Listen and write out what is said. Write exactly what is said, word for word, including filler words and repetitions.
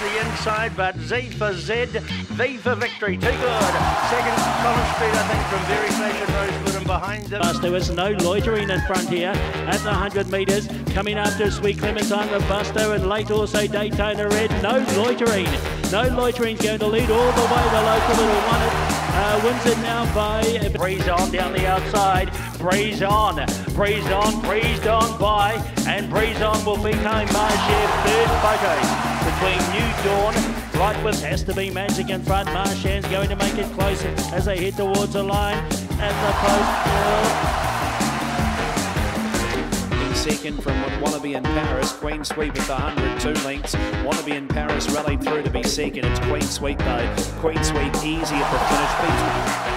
the inside, but Z for Z, V for victory. Too good. Second, Collins Street, I think, from Very Fashion Rosewood, and behind them. There is no loitering in front here at the one hundred metres. Coming after Sweet Clementine, Robusto, and late also Daytona Red. No loitering. No loitering is going to lead all the way. The local little won it. Uh, wins it now by Breeze on down the outside. Breeze on. Breeze on. Breezed on by. And Breeze on will be coming by Chef. Third photo between New Dawn. Right with Has to Be Magic in front. Marshan's going to make it close as they head towards the line at the post. Second from Wannabe in Paris. Queen Sweep at the one hundred, two lengths. Wannabe in Paris rallied through to be second. It's Queen Sweep though. Queen Sweep easy at the finish. Beats